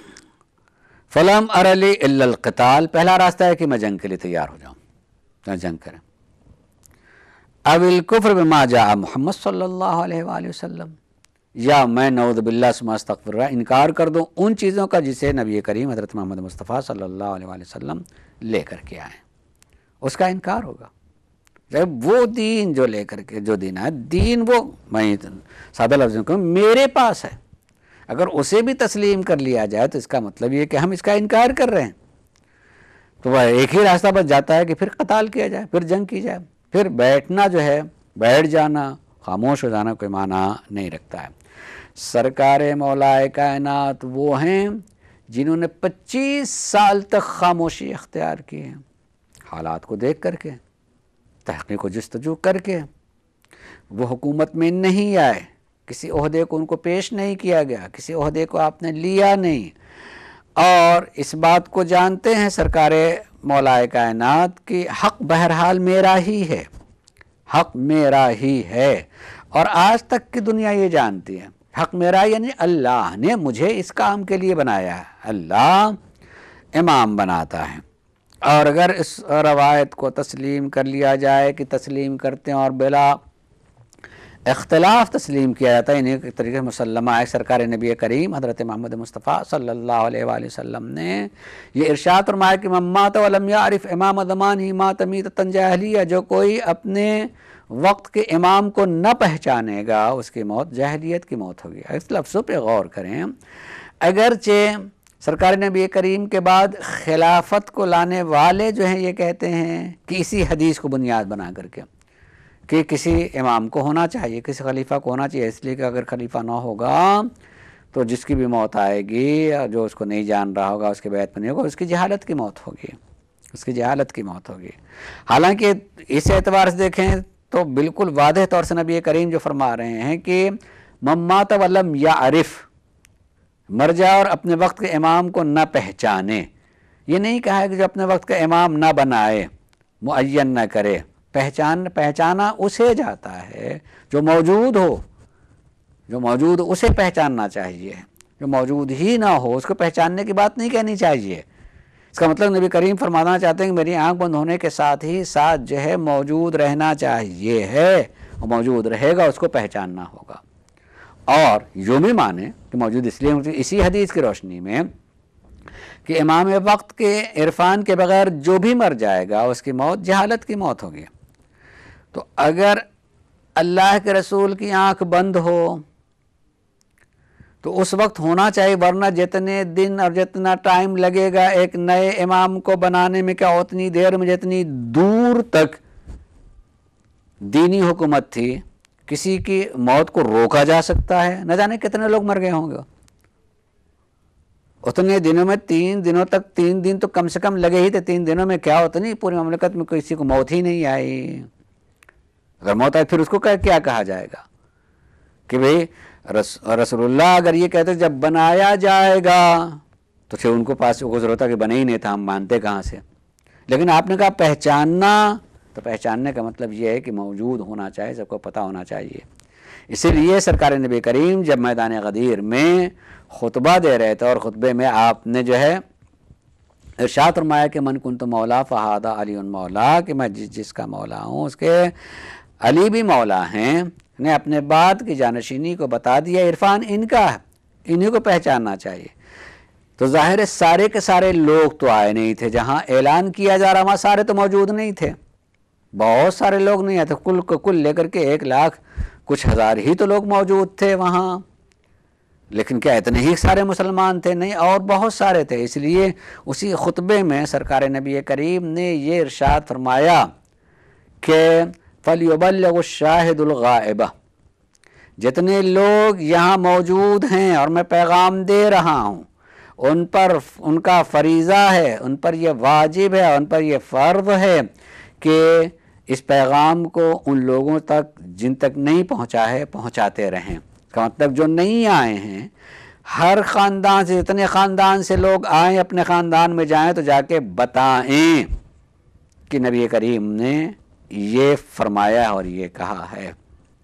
फलम अरली इल्लल क़िताल, पहला रास्ता है कि मैं जंग के लिए तैयार हो जाऊँ, मैं जंग करें। अविल कुफ्र बिमा जाअ मुहम्मद सल्लल्लाहु अलैहि वसल्लम, या मैं नऊज़ बिल्लाह सुम्मा अस्तग़फिरुल्लाह इनकार कर दूँ उन चीज़ों का जिसे नबी करीम हज़रत मोहम्मद मुस्तफ़ा सल्लल्लाहु अलैहि वसल्लम लेकर के आए, उसका इनकार होगा। जब वो दीन जो लेकर के जो दीन है, दीन वो मैं सादा लफ्ज़ में कहूँ मेरे पास है, अगर उसे भी तस्लीम कर लिया जाए तो इसका मतलब ये कि हम इसका इनकार कर रहे हैं, तो वह एक ही रास्ता बच जाता है कि फिर क़त्ल किया जाए, फिर जंग की जाए। फिर बैठना जो है, बैठ जाना, खामोश हो जाना कोई माना नहीं रखता है। सरकार मौलाए कायनात वो हैं जिन्होंने पच्चीस साल तक खामोशी इख्तियार की है, हालात को देख करके, तहक़ीक़ व जस्तजू करके। वो हुकूमत में नहीं आए, किसी ओहदे को उनको पेश नहीं किया गया, किसी ओहदे को आपने लिया नहीं, और इस बात को जानते हैं सरकार मौलाए कायनात की हक़ बहरहाल मेरा ही है, हक़ मेरा ही है। और आज तक की दुनिया ये जानती है हक़ मेरा, यानी अल्लाह ने मुझे इस काम के लिए बनाया है, अल्लाह इमाम बनाता है। और अगर इस रवायत को तस्लीम कर लिया जाए कि तस्लीम करते हैं और बिला इख्तिलाफ तस्लीम किया जाता है, इन्हीं के तरीके से मुसल्लमा है, सरकार नबी करीम हज़रत मोहम्मद मुस्तफ़ा सल्लल्लाहु अलैहि वसल्लम ने ये इरशाद फरमाया कि मम्मात वलम यारिफ इमाम ज़मान ही मात मीततन जाहिलिया, जो कोई अपने वक्त के इमाम को न पहचानेगा उसकी मौत जाहिलियत की मौत होगी। इस लफ्ज़ों पे गौर करें, अगरचे सरकार नबी करीम के बाद खिलाफत को लाने वाले जो हैं ये कहते हैं कि इसी हदीस को बुनियाद बना करके कि किसी इमाम को होना चाहिए, किसी खलीफा को होना चाहिए, इसलिए कि अगर खलीफा ना होगा तो जिसकी भी मौत आएगी, जो उसको नहीं जान रहा होगा, उसके बैत में नहीं होगा, उसकी जहालत की मौत होगी, उसकी जहालत की मौत होगी। हालांकि इस एतबार से देखें तो बिल्कुल वादह तौर से नबी करीम जो फरमा रहे हैं कि मम्मात वलम या आरिफ, मर जाए और अपने वक्त के इमाम को न पहचाने, ये नहीं कहा है कि जो अपने वक्त का इमाम ना बनाए, मुअय्यन न करे। पहचान पहचाना उसे जाता है जो मौजूद हो, जो मौजूद हो उसे पहचानना चाहिए, جو موجود ہی نہ ہو اس کو پہچاننے کی بات نہیں کہنی چاہیے۔ اس کا مطلب نبی کریم فرمانا چاہتے ہیں کہ میری آنکھ بند ہونے کے ساتھ ہی ساتھ جو ہے موجود رہنا چاہیے ہے، اور موجود رہے گا اس کو پہچاننا ہوگا۔ اور یوں بھی مانے کہ موجود اس لیے اسی حدیث کی روشنی میں کہ امام وقت کے عرفان کے بغیر جو بھی مر جائے گا اس کی موت جہالت کی موت ہوگی۔ تو اگر اللہ کے رسول کی آنکھ بند ہو تو اس وقت ہونا چاہیے، ورنہ جتنے دن اور جتنا ٹائم لگے گا ایک نئے امام کو بنانے میں، کیا اتنی دیر میں جتنی دور تک دینی حکومت تھی کسی کی موت کو روکا جا سکتا ہے؟ نہ جانے کتنے لوگ مر گئے ہوں گے اتنے دنوں میں۔ تین دنوں تک، تین دن تو کم سے کم لگے ہی تھے، تین دنوں میں کیا اتنی پوری مملکت میں کسی کو موت ہی نہیں آئی۔ اگر موت آئی پھر اس کو کیا کہا جائے گا کہ بھئی رسول اللہ اگر یہ کہتے جب بنایا جائے گا تو پھر ان کو پاس وہ ضرورت ہے کہ بنے ہی نہیں تھا، ہم مانتے کہاں سے؟ لیکن آپ نے کہا پہچاننا، تو پہچاننے کا مطلب یہ ہے کہ موجود ہونا چاہیے، سب کو پتہ ہونا چاہیے۔ اسی لیے سرکار نبی کریم جب میدان غدیر میں خطبہ دے رہے تھے اور خطبے میں آپ نے جو ہے ارشاد فرمایا کہ من کنت مولا فہذا علی مولا، کہ میں جس جس کا مولا ہوں اس کے علی بھی مولا ہیں، نے اپنے بات کی جانشینی کو بتا دیا، عرفان ان کا ہے، انہی کو پہچاننا چاہیے۔ تو ظاہر ہے سارے کے سارے لوگ تو آئے نہیں تھے، جہاں اعلان کیا جا رہا وہاں سارے تو موجود نہیں تھے، بہت سارے لوگ نہیں آئے تھے، کل کو کل لے کر کے ایک لاکھ کچھ ہزار ہی تو لوگ موجود تھے وہاں۔ لیکن کیا اتنے ہی سارے مسلمان تھے؟ نہیں، اور بہت سارے تھے۔ اس لیے اسی خطبے میں سرکار نبی کریم نے یہ ارشاد فرمایا کہ فَلْيُبَلِّغُ الشَّاهِدُ الْغَائِبَ، جتنے لوگ یہاں موجود ہیں اور میں پیغام دے رہا ہوں ان پر ان کا فریضہ ہے، ان پر یہ واجب ہے، ان پر یہ فرض ہے کہ اس پیغام کو ان لوگوں تک جن تک نہیں پہنچا ہے پہنچاتے رہیں۔ کا مطلب جو نہیں آئے ہیں، ہر خاندان سے، جتنے خاندان سے لوگ آئیں اپنے خاندان میں جائیں تو جا کے بتائیں کہ نبی کریم نے یہ فرمایا اور یہ کہا ہے۔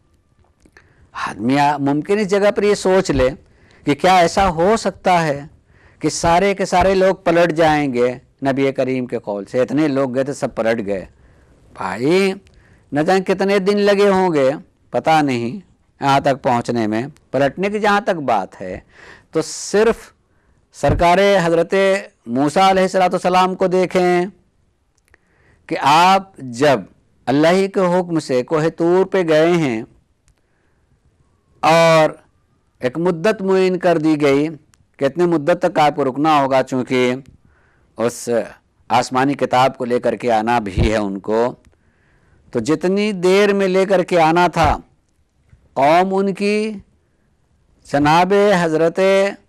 آدمی ممکن اس جگہ پر یہ سوچ لے کہ کیا ایسا ہو سکتا ہے کہ سارے کے سارے لوگ پلٹ جائیں گے نبی کریم کے قول سے؟ اتنے لوگ گئے تھے سب پلٹ گئے۔ بھائی نہ جائیں کتنے دن لگے ہوں گے، پتہ نہیں یہاں تک پہنچنے میں۔ پلٹنے کی جہاں تک بات ہے تو صرف سرکار حضرت موسیٰ علیہ السلام کو دیکھیں کہ آپ جب اللہ ہی کے حکم سے کوہ طور پہ گئے ہیں اور ایک مدت معین کر دی گئی کہ اتنے مدت تک آپ کو رکنا ہوگا، چونکہ اس آسمانی کتاب کو لے کر کے آنا بھی ہے ان کو، تو جتنی دیر میں لے کر کے آنا تھا قوم ان کی جناب حضرت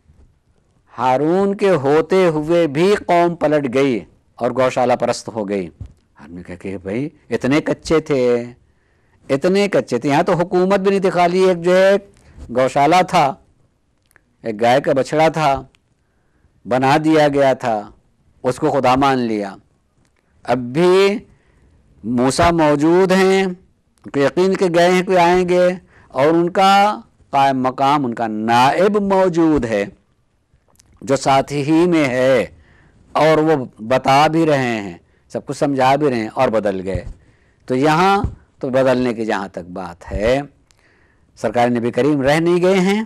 ہارون کے ہوتے ہوئے بھی قوم پلٹ گئی اور گوشالہ پرست ہو گئی۔ آدمی کہا کہ بھائی اتنے کچے تھے، اتنے کچے تھے، یہاں تو حکومت بھی نہیں تھی، خالی ایک جو ہے گوشالہ تھا، ایک گائے کا بچڑا تھا، بنا دیا گیا تھا، اس کو خدا مان لیا۔ اب بھی موسیٰ موجود ہیں، کہ یقین کے گئے ہیں کوئی آئیں گے، اور ان کا قائم مقام ان کا نائب موجود ہے جو ساتھ ہی میں ہے، اور وہ بتا بھی رہے ہیں، سب کچھ سمجھا بھی رہے ہیں، اور بدل گئے۔ تو یہاں تو بدلنے کی جہاں تک بات ہے، سرکار نبی کریم رہ نہیں گئے ہیں،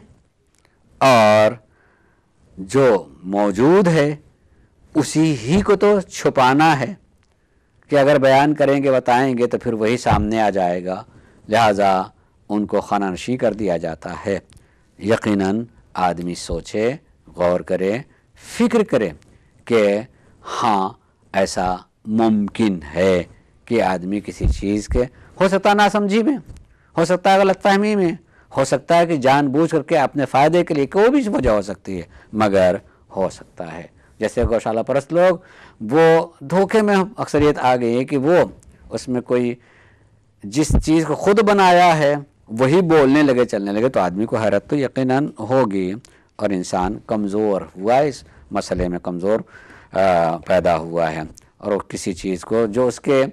اور جو موجود ہے اسی ہی کو تو چھپانا ہے کہ اگر بیان کریں گے بتائیں گے تو پھر وہی سامنے آ جائے گا، لہٰذا ان کو خانہ نشین کر دیا جاتا ہے۔ یقیناً آدمی سوچے، غور کرے، فکر کرے کہ ہاں ایسا ممکن ہے کہ آدمی کسی چیز کے، ہو سکتا ہے ناسمجھی میں، ہو سکتا ہے غلط فہمی میں، ہو سکتا ہے کہ جان بوجھ کر کے اپنے فائدے کے لیے کوئی بھی وجہ ہو سکتی ہے، مگر ہو سکتا ہے۔ جیسے گوشالہ پرست لوگ وہ دھوکے میں اکثریت آ گئی ہے کہ وہ اس میں کوئی جس چیز کو خود بنایا ہے وہی بولنے لگے، چلنے لگے، تو آدمی کو حیرت تو یقیناً ہوگی، اور انسان کمزور ہوا، اس مسئلے میں کمزور پیدا ہوا ہے، اور کسی چیز کو جو اس کے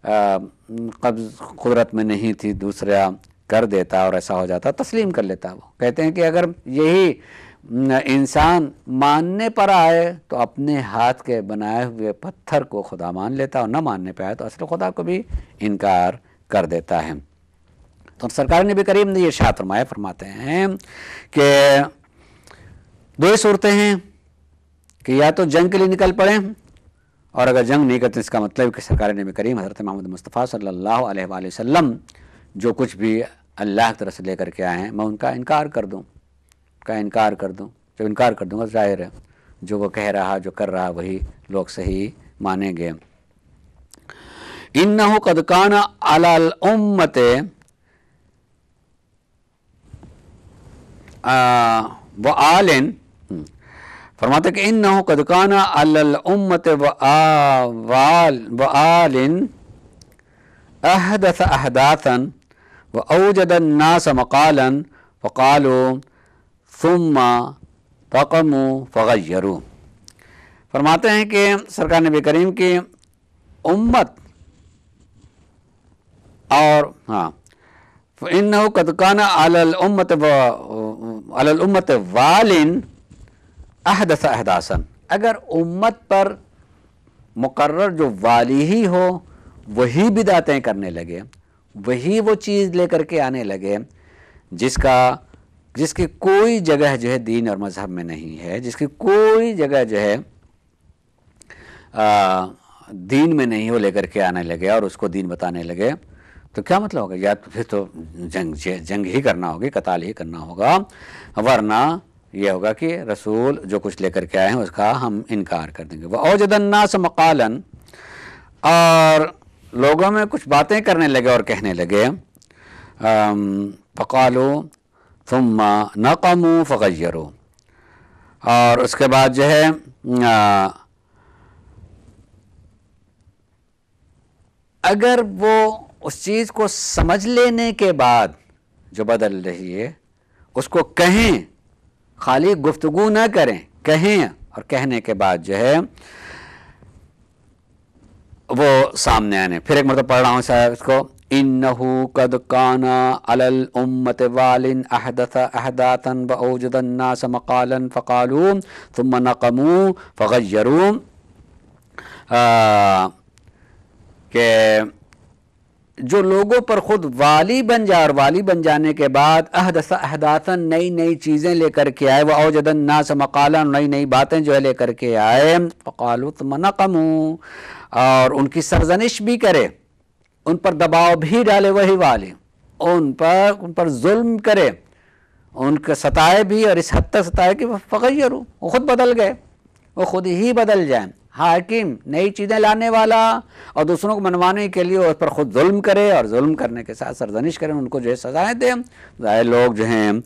قبض قدرت میں نہیں تھی دوسرا کر دیتا اور ایسا ہو جاتا، تسلیم کر لیتا۔ وہ کہتے ہیں کہ اگر یہی इंसान मानने पर आए तो अपने हाथ के बनाए हुए पत्थर को खुदा मान लेता है, और न मानने पर आए तो असल खुदा को भी इनकार कर देता है। तो सरकार नबी करीम ने ये इरशाद फरमाया, फरमाते हैं कि दो सूरतें हैं कि या तो जंग के लिए निकल पड़े, और अगर जंग नहीं करते इसका मतलब कि सरकार नबी करीम हज़रत मोहम्मद मुस्तफ़ा सल्लल्लाहु अलैहि वसल्लम जो कुछ भी अल्लाह की तरफ से लेकर के आए हैं मैं उनका इनकार कर दूं, का इनकार कर दूं। जब इनकार कर दूंगा ज़ाहिर है जो वो कह रहा जो कर रहा वही लोग सही मानेंगे। इन्नहु क़द काना अलल उम्मते व आलिन, फरमाते कि इन्नहु क़द काना अलल उम्मते व आवाल व आलिन अहदथ अहदाथन व औजदन नास मकालन फ़क़ालू सुम्मा तक़मू फ़ग़य्यरू। फरमाते हैं कि सरकार नबी करीम की उम्मत और हाँ इन्नहु क़द काना अलल उम्मत व अलल उम्मत वालिन अहदथ अहदासन, अगर उम्मत पर मुकर्रर जो वाली ही हो वही बिदातें करने लगे, वही वो चीज़ लेकर के आने लगे जिसका जिसकी कोई जगह जो है दीन और मज़हब में नहीं है, जिसकी कोई जगह जो है आ, दीन में नहीं हो, लेकर के आने लगे और उसको दीन बताने लगे, तो क्या मतलब होगा? या तो फिर तो जंग जंग ही करना होगी, कताल ही करना होगा, वरना ये होगा कि रसूल जो कुछ लेकर के आए हैं उसका हम इनकार कर देंगे। वह औजदन नास मकालन, और लोगों में कुछ बातें करने लगे और कहने लगे फ़क़ालू सुम्मा नक़मू फ़ग़य्यरू, और उसके बाद जो है आ, अगर वो उस चीज़ को समझ लेने के बाद जो बदल रही है उसको कहें, खाली गुफ्तगू ना करें, कहें, और कहने के बाद जो है वो सामने आने। फिर एक मतलब पढ़ रहा हूँ साहब इसको, इन्नहु क़द काना अलल उम्मत वालिन अहदथ अहदातन व औजदन नास मकालन फ़क़ालू सुम्मा नक़मू फ़ग़य्यरू, के जो लोगों पर खुद वाली बन जाए और वाली बन जाने के बाद अहदथ अहदातन नई नई चीज़ें लेकर के आए, व औजदन नास मकालन नई नई बातें जो है लेकर के आए, फ़क़ालू सुम्मा नक़मू, और उनकी सरजनिश भी करे, उन पर दबाव भी डाले वही वाले, उन पर उन पर जुल्म करे, उनके सताए भी, और इस हद तक सताए कि वह फ़ग़य्यरू, वो खुद बदल गए, वो खुद ही बदल जाए। हाकिम नई चीज़ें लाने वाला और दूसरों को मनवाने के लिए उस पर खुद जुल्म करे, और जुल्म करने के साथ सरजनिश करें, उनको जो है सजाएँ दें, ज़ाहिर लोग जो हैं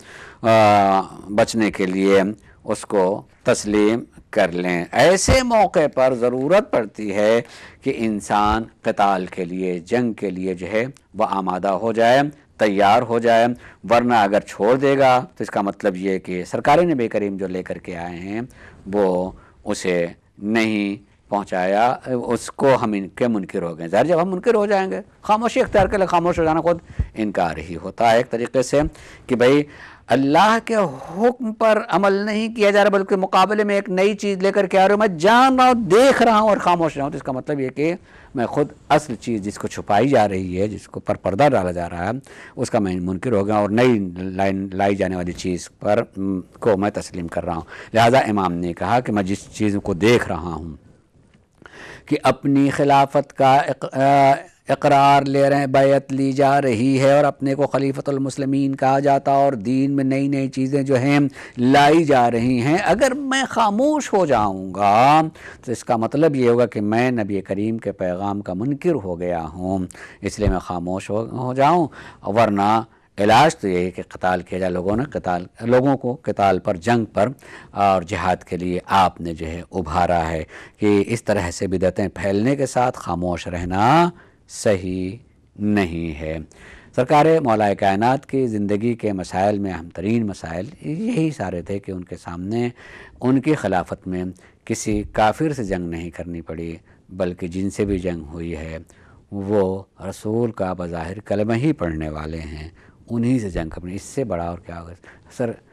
बचने के लिए उसको तस्लीम कर लें। ऐसे मौके पर ज़रूरत पड़ती है कि इंसान क़िताल के लिए, जंग के लिए जो है वह आमादा हो जाए, तैयार हो जाए, वरना अगर छोड़ देगा तो इसका मतलब ये कि सरकार नबी करीम जो लेकर के आए हैं वो उसे नहीं पहुंचाया, उसको हम इनके मुनकिर हो गए। ज़ाहिर जब हम मुनकिर हो जाएंगे, खामोशी इख्तियार कर ले, खामोश हो जाना खुद इनकार ही होता है एक तरीके से कि भाई अल्लाह के हुक्म पर अमल नहीं किया जा रहा, बल्कि मुकाबले में एक नई चीज़ लेकर के आ रहा हूँ, मैं जान रहा हूँ, देख रहा हूँ और खामोश रहा हूँ, तो इसका मतलब ये कि मैं खुद असल चीज़ जिसको छुपाई जा रही है, जिसको पर पर्दा डाला जा रहा है, उसका मैं मुनकिर हो गया और नई लाइन लाई जाने वाली चीज़ पर को मैं तस्लीम कर रहा हूँ। लिहाजा इमाम ने कहा कि मैं जिस चीज़ को देख रहा हूँ कि अपनी खिलाफत का इकरार ले रहे हैं, बैत ली जा रही है और अपने को खलीफतुल मुस्लिमीन कहा जाता और दीन में नई नई चीज़ें जो हैं लाई जा रही हैं, अगर मैं खामोश हो जाऊंगा तो इसका मतलब ये होगा कि मैं नबी करीम के पैगाम का मुनकिर हो गया हूँ, इसलिए मैं खामोश हो, हो जाऊँ। वरना इलाज तो यही कि क़िताल किया जाए, लोगों ने क़िताल लोगों को क़िताल पर, जंग पर और जिहाद के लिए आपने जो है उभारा है कि इस तरह से बिदअतें फैलने के साथ खामोश रहना सही नहीं है। सरकार मौलाए कायनात की ज़िंदगी के मसाइल में अहम तरीन मसाइल यही सारे थे कि उनके सामने उनकी खिलाफत में किसी काफिर से जंग नहीं करनी पड़ी, बल्कि जिनसे भी जंग हुई है वो रसूल का बज़ाहिर कलमा ही पढ़ने वाले हैं, उन्हीं से जंग करनी, इससे बड़ा और क्या होगा। सर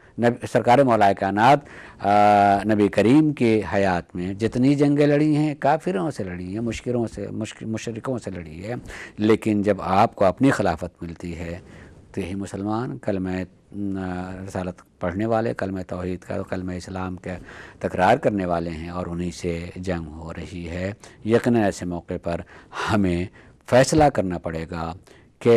نبی سرکار مولا کائنات نبی کریم کی حیات میں جتنی جنگیں لڑی ہیں کافروں سے لڑی ہیں، مشکروں سے مشرکوں سے لڑی ہے، لیکن جب آپ کو اپنی خلافت ملتی ہے تو یہی مسلمان کلمہ رسالت پڑھنے والے، کلمہ توحید کا، کلمہ اسلام کا تکرار کرنے والے ہیں، اور انہی سے جنگ ہو رہی ہے۔ یقیناً ایسے موقع پر ہمیں فیصلہ کرنا پڑے گا کہ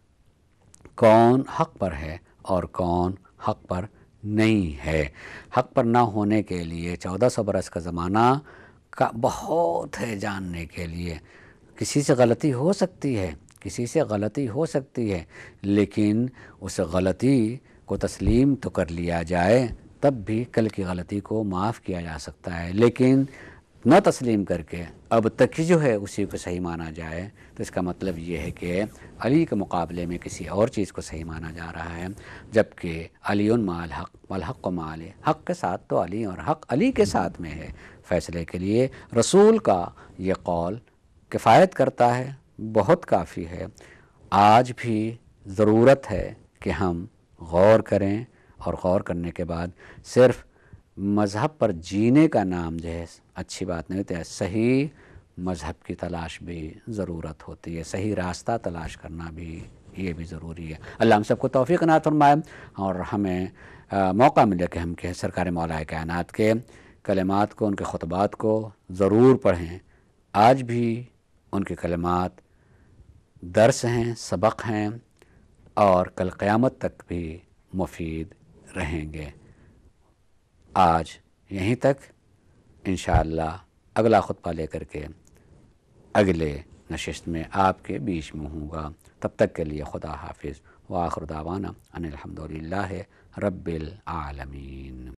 کون حق پر ہے اور کون حق پر نہیں ہے۔ حق پر نہ ہونے کے لیے چودہ سو برس کا زمانہ کا بہت ہے جاننے کے لیے۔ کسی سے غلطی ہو سکتی ہے، کسی سے غلطی ہو سکتی ہے، لیکن اس غلطی کو تسلیم تو کر لیا جائے، تب بھی کل کی غلطی کو معاف کیا جا سکتا ہے۔ لیکن نہ تسلیم کر کے اب تک جو ہے اسی کو صحیح مانا جائے تو اس کا مطلب یہ ہے کہ علی کے مقابلے میں کسی اور چیز کو صحیح مانا جا رہا ہے، جبکہ علی مع الحق والحق مع علی، حق کے ساتھ تو علی اور حق علی کے ساتھ میں ہے۔ فیصلے کے لیے رسول کا یہ قول کفایت کرتا ہے، بہت کافی ہے۔ آج بھی ضرورت ہے کہ ہم غور کریں، اور غور کرنے کے بعد صرف مذہب پر جینے کا نام جو ہے اچھی بات نہیں ہوتی ہے، صحیح مذہب کی تلاش بھی ضرورت ہوتی ہے، صحیح راستہ تلاش کرنا بھی یہ بھی ضروری ہے۔ اللہ ہم سب کو توفیق عنایت فرمائے، اور ہمیں موقع ملے کہ ہم کہ سرکار مولا کائنات کے کلمات کو، ان کے خطبات کو ضرور پڑھیں۔ آج بھی ان کے کلمات درس ہیں، سبق ہیں، اور کل قیامت تک بھی مفید رہیں گے۔ آج یہیں تک، انشاءاللہ اگلا خطبہ لے کر کے اگلے نشست میں آپ کے بیچ میں ہوں گا۔ تب تک کے لیے خدا حافظ، وآخر دعوانا ان الحمدللہ رب العالمین۔